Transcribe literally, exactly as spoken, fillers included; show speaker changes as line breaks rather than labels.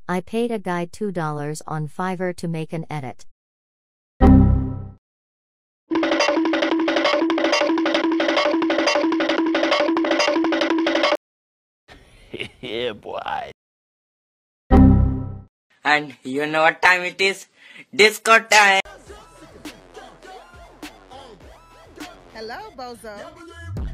I paid a guy two dollars on Fiverr to make an edit.
Yeah, boy.
And you know what time it is? Disco time!
Hello, Bozo.